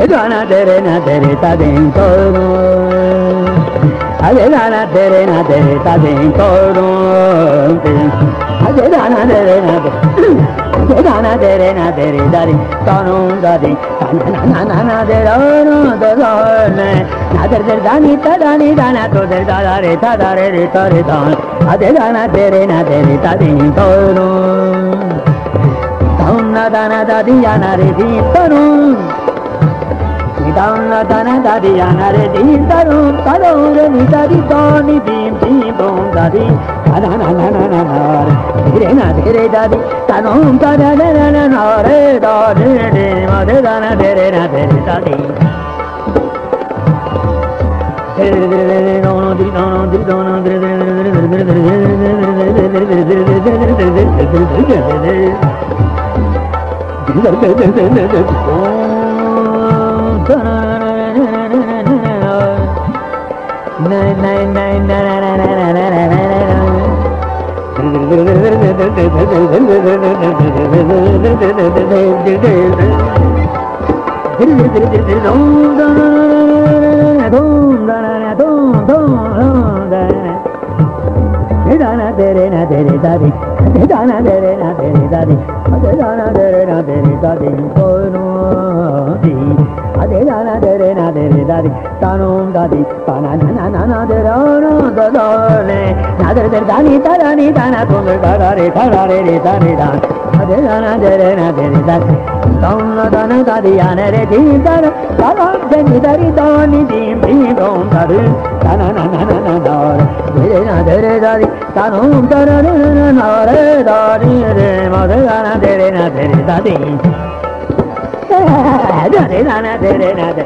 Adana tere na tere ta din toru. Adana tere na tere ta din toru. Adana tere na tere. Adana tere na tere da din toru da din. Na na na tere no da da ne. Na tere da ni ta da ni da na to tere da re ta da re ta re da. Adana tere na tere ta din toru. Na da na da di ya na re di toru. Dana dana dadi yana re di daru daru re ni dadi doni dim dim bom dadi dana na na na na na re na re dadi tanum dana na na na na re dadi re ma de dana de re na de dadi no no di no no di no no di Dana dere na dere dadi, dana dere na dere dadi, dana dere na dere dadi, kono di, dana dere na dere dadi, tanum dadi, dana na na na dere no dole, na dere dani dani dana tum dara re re dani dan, dana dere na dere dadi, dana dana dadi ane re di dana, dana deni dari dani dim dim dom dadi, dana na na na na dare, dere na dere dadi. Tanum dara re na re da re re ma de na de re na de da di da re na de re na de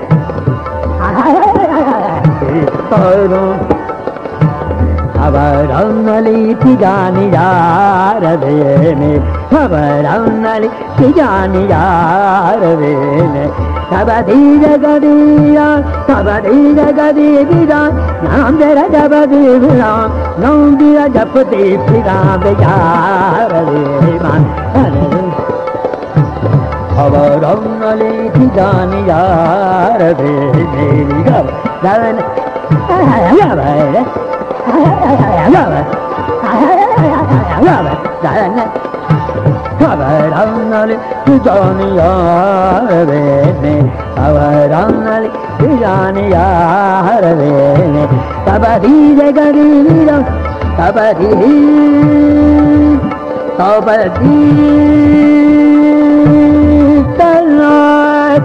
Avaranali tijani yaar ve me Avaranali tijani yaar ve me Sabadi jagadiya Naam tera jabadi vira Naam tera japati vira Yaar ve man Avaranali tijani yaar ve meri gavan Avaranali tijani yaar ve me Avaranali tijani yaar ve me Sabadi jagadi vira Sabadi talat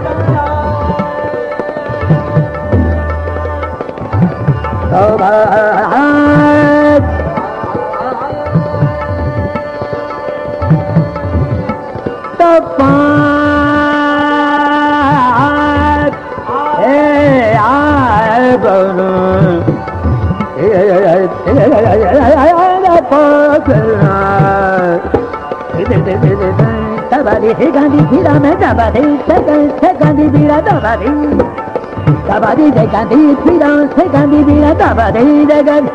Talat Tapat Tabadi Gandhi Pira me Tabadi Gandhi Pira Tabadi Tabadi Gandhi Pira Gandhi Pira Tabadi Gandhi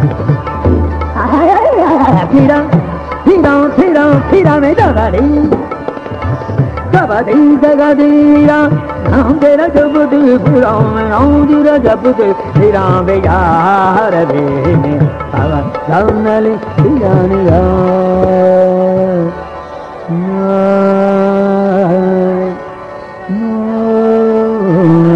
Pira me Tabadi Tabadi Gandhi Naam tera japati pura naam tera japati pira be yaar be me Avaranali tijani yaar no